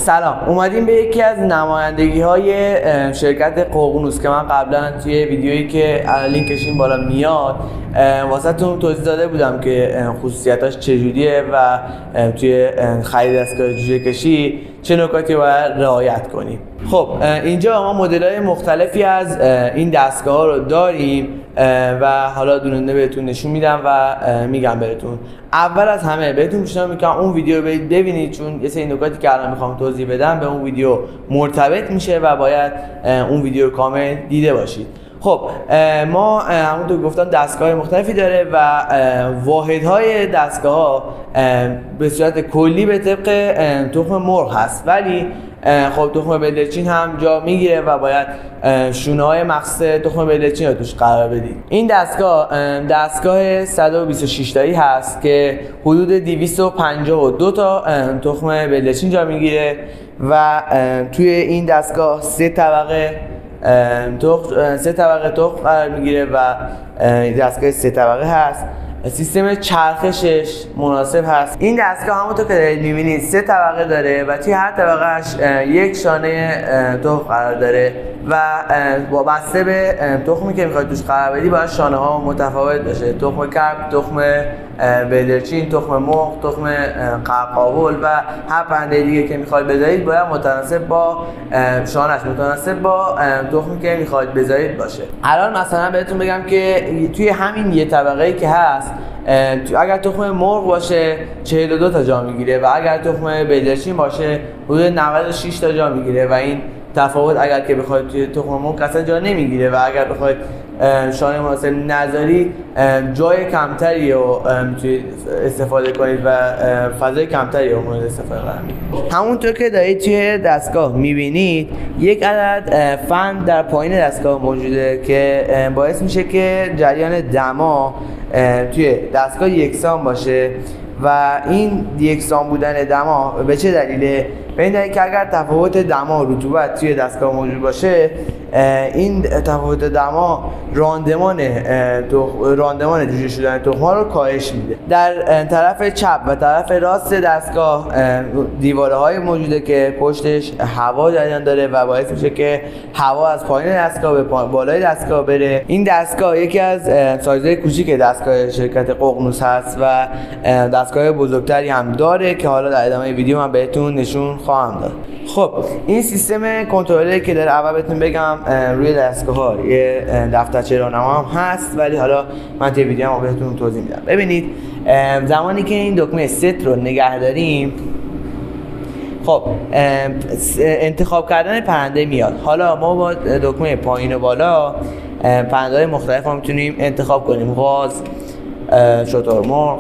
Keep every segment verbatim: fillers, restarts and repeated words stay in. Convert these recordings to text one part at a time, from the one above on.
سلام، اومدیم به یکی از نمایندگی های شرکت ققنوس که من قبلا توی ویدیویی که لینکش این بالا میاد واسهتون توضیح داده بودم که خصوصیتاش چجوریه و توی خرید دستگاه جوجه کشی چه نکاتی باید رعایت کنیم. خب اینجا ما مدل‌های مختلفی از این دستگاه ها رو داریم و حالا دونه بهتون نشون میدم و میگم بهتون. اول از همه بهتون پیشنهاد میکنم اون ویدیو رو برید ببینید، چون یه سری نکاتی که الان میخوام توضیح بدم به اون ویدیو مرتبط میشه و باید اون ویدیو رو کامل دیده باشید. خب ما همونطور گفتم دستگاه مختلفی داره و واحدهای دستگاه ها به صورت کلی به طبق تخم مرغ هست، ولی خب تخم بلدرچین هم جا میگیره و باید شونه های مخصوص تخم بلدرچین رو توش قرار بدید. این دستگاه دستگاه صد و بیست و شش تایی هست که حدود دویست و پنجاه و دو تا تخم بلدرچین جا میگیره و توی این دستگاه سه طبقه تخم سه طبقه تخم قرار میگیره و دستگاه سه طبقه هست. سیستم چرخشش مناسب هست. این دستگاه همونطور که دارید میبینید سه طبقه داره و توی هر طبقهش یک شانه تخم قرار داره و وابسته به تخمی که میخواید توش قرار بدی باید شانه ها متفاوت باشه. تخم کرب، تخم بلدرچین، تخم مرغ، تخم قرقاول و هر پرنده دیگه که میخواید بذارید باید متناسب با شانهش متناسب با تخمی که میخواید بذارید باشه. الان مثلا بهتون بگم که توی همین یه طبقه‌ای که هست اگر تخم مرغ باشه چهل و دو تا جا میگیره و اگر تخم بلدرچین باشه حدود نود و شش تا جا میگیره و این تفاوت اگر که بخواید توی تخم مرغ اصلا جا نمیگیره و اگر بخواید شانه مناسب نذارید جای کمتری رو میتونید استفاده کنید و فضای کمتری رو مورد استفاده قرار میدید. همونطور که دارید توی دستگاه میبینید یک عدد فن در پایین دستگاه موجوده که باعث میشه که جریان دما توی دستگاه یکسان باشه و این یکسان بودن دما به چه دلیله؟ به این دلیل که اگر تفاوت دما و رطوبت توی دستگاه موجود باشه این تفاوت دما راندمان راندمان جوجه شدن تخم‌ها رو کاهش میده. در طرف چپ و طرف راست دستگاه دیواره‌های موجوده که پشتش هوا جریان داره و باعث میشه که هوا از پایین دستگاه به بالای دستگاه بره. این دستگاه یکی از سایزهای کوچیک دستگاه شرکت ققنوس هست و دستگاه بزرگتری هم داره که حالا در ادامه ویدیو من بهتون نشون خواهم داد. خب این سیستم کنترلی که در اول بهتون بگم روی دستگاه ها یه دفترچه راهنما هم هست، ولی حالا من توی ویدیو هم بهتون توضیح میدم. ببینید زمانی که این دکمه ست رو نگه داریم خب انتخاب کردن پرنده میاد. حالا ما با دکمه پایین و بالا پرنده های مختلف هم میتونیم انتخاب کنیم: غاز، شترمرغ،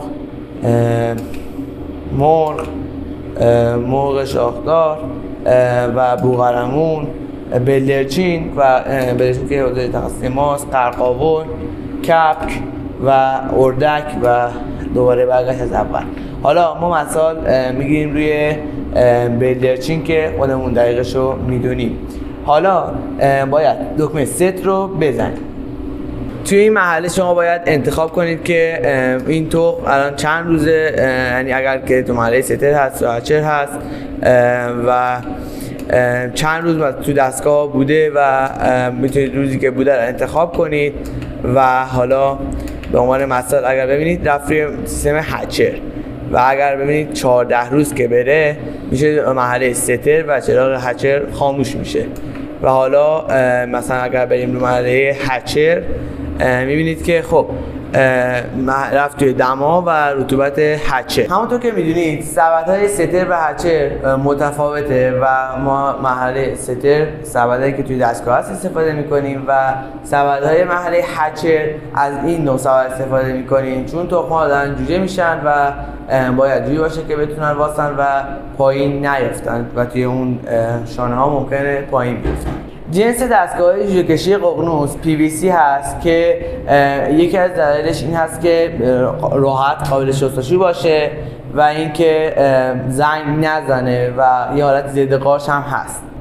مرغ، مرغ شاخدار و بوقلمون، بلدرچین و بلدرچین که حوزه تخصص ماست، قرقاول، کپک و اردک و دوباره برگشت از اول. حالا ما مثال میگیریم روی بلدرچین که خودمون دقیقش رو میدونیم. حالا باید دکمه ست رو بزنیم. توی این مرحله شما باید انتخاب کنید که این تخم الان چند روزه، یعنی اگر که تو مرحله ستر هست و هچر هست و چند روز تو دستگاه بوده و میتونید روزی که بوده رو انتخاب کنید و حالا به عنوان مثال اگر ببینید رفت روی سیستم هچر و اگر ببینید چهارده روز که بره میشه مرحله ستر و چراغ هچر خاموش میشه و حالا مثلا اگر بریم رو مرحله هچر میبینید که خب رفت توی دما و رطوبت هچر. همونطور که میدونید سبدهای ستر و هچر متفاوته و ما مرحله ستر سبدهایی که توی دستگاه هست استفاده میکنیم و سبدهای مرحله هچر از این نوع سبد استفاده میکنیم چون تخم‌ها دارن جوجه میشن و باید جوری باشه که بتونن واسن و پایین نیفتن و توی اون شانه ها ممکنه پایین بیفتن. جنس دستگاه جوجه کشی ققنوس پی وی سی هست که یکی از دلایلش این هست که راحت قابل شستشو باشه و اینکه زنگ نزنه و یه حالت ضد قارچ هم هست.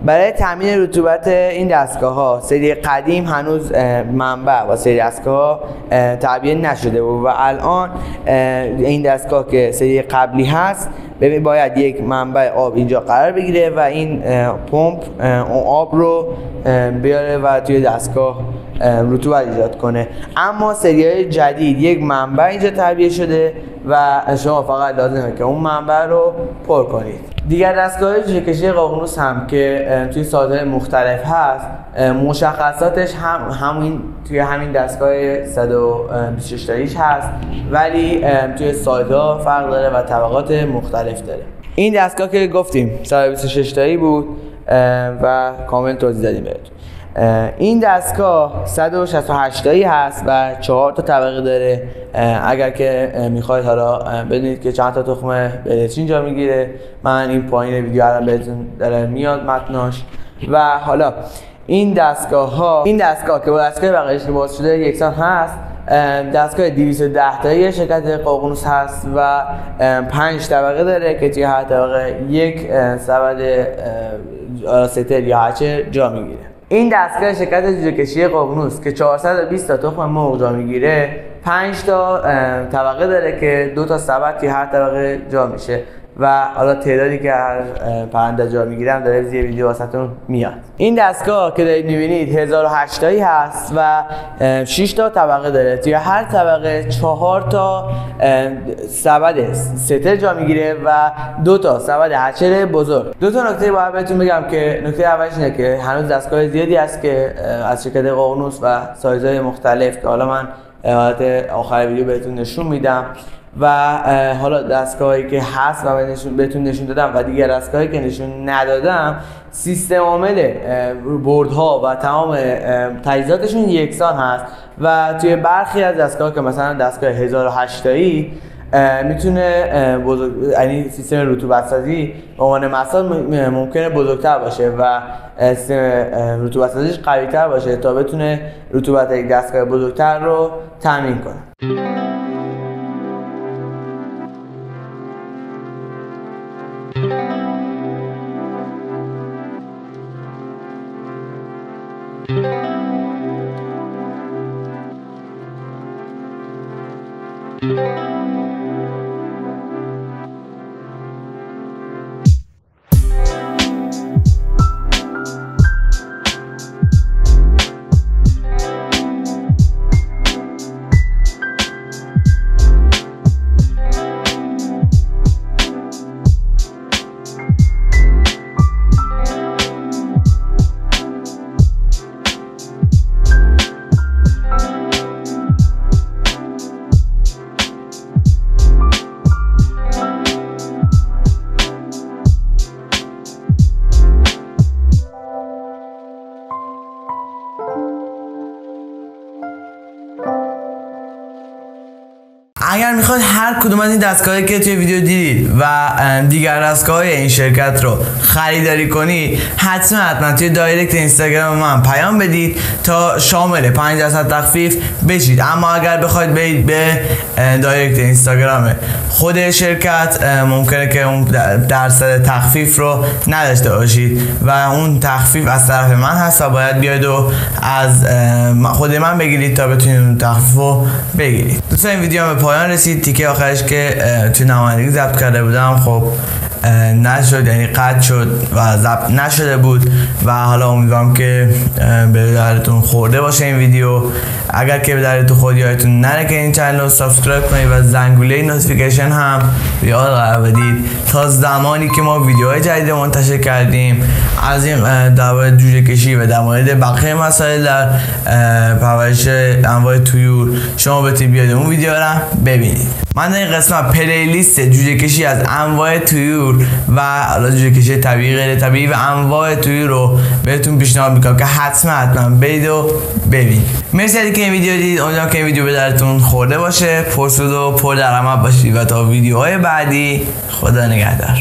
برای تامین رطوبت این دستگاه ها سری قدیم هنوز منبع و سری دستگاه ها تعبیه نشده بود و الان این دستگاه که سری قبلی هست ببین باید یک منبع آب اینجا قرار بگیره و این پمپ اون آب رو بیاره و توی دستگاه رطوبت ایجاد کنه. اما سری‌های جدید یک منبع اینجا تعبیه شده و شما فقط لازمه که اون منبع رو پر کنید. دیگر دستگاه جوجه کشی ققنوس هم که توی سایت‌های مختلف هست مشخصاتش هم همین توی همین دستگاه صد و بیست و شش تاییش هست ولی توی سایت‌ها فرق داره و طبقات مختلف داره. این دستگاه که گفتیم صد و بیست و شش تایی بود و کامل توضیح دادیم بهتون. این دستگاه صد و شصت و هشت تایی هست و چهار تا طبقه داره. اگر که میخواید حالا بدونید که چند تا تخم بلتری اینجا میگیره من این پایین ویدیو الان بهتون داره میاد متناش. و حالا این دستگاه ها این دستگاه که با دستگاه بقیه‌اش که باز شده یکسان هست دستگاه دویست و ده تایی شرکت ققنوس هست و پنج طبقه داره که توی هر طبقه یک سبد ستر یا هچر جا میگیره. این دستگاه شرکت جوجه کشی ققنوس که چهارصد و بیست تا تخم مرغ جا میگیره پنج تا طبقه داره که دو تا سبد توی هر طبقه جا میشه و حالا تعدادی که هر پرنده جا میگیرم داره زیر ویدیو واسهتون میاد. این دستگاه که دارید میبینید هزار و هشت تایی هست و شش تا طبقه داره. توی هر طبقه چهار تا سبد ستر جا میگیره و دو تا سبد هچر بزرگ. دو تا نکته باید بهتون بگم که نکته اولش اینه که هنوز دستگاه زیادی هست که از شرکت ققنوس و سایزهای مختلف که حالا من حالت آخر ویدیو بهتون نشون میدم و حالا دستگاهی که هست و نشون بهتون نشون دادم و دیگر دستگاهی که نشون ندادم سیستم عامل بردها و تمام تجهیزاتشون یکسان هست و توی برخی از دستگاه که مثلا دستگاه هزار و هشت تایی میتونه بزرگ یعنی سیستم رطوبت سازی به عنوان مثال ممکنه بزرگتر باشه و سیستم رطوبت سازیش قوی تر باشه تا بتونه رطوبت یک دستگاه بزرگتر رو تامین کنه. اگر میخواد هر کدوم از این دستگاهی که توی ویدیو دیدید و دیگر دستگاه‌های این شرکت رو خریداری کنید حتما حتما توی دایرکت اینستاگرام من پیام بدید تا شامل پنج درصد تخفیف بشید. اما اگر بخواید برید به دایرکت اینستاگرام خود شرکت ممکنه که اون درصد تخفیف رو نداشته باشید و اون تخفیف از طرف من هست و باید بیاید و از خود من بگیرید تا بتونید اون تخفیف رو بگیرید. دوستان این ویدیو هم به پایان رسید. تیکه آخرش که توی نمایندگی ضبط کرده بودم خب نشد، یعنی قطع شد و ضبط نشده بود و حالا امیدوارم که به درتون خورده باشه این ویدیو. اگر که به درتون خورد یادتون نره که این چنل رو سابسکرایب کنید و زنگوله نوتیفیکیشن هم یاد قرار بدید تا زمانی که ما ویدیوهای جدید منتشر کردیم از این در مورد جوجه کشی و در مورد بقیه مسائل در پرورش انواع طیور شما بتونید بیاید اون ویدیو رو ببینید. من در این قسمت پلیلیست جوجه کشی از انواع طیور و حالا جوجه کشی طبیعی غیر طبیعی و انواع طیور رو بهتون پیشنهاد میکنم که حتما حتما برید و ببینید. مرسی از اینکه این ویدیو دیدید. امیدوارم که این ویدیو به درتون خورده باشه، پرسود و پر درآمد باشید و تا ویدیوهای بعدی خدا نگهدار.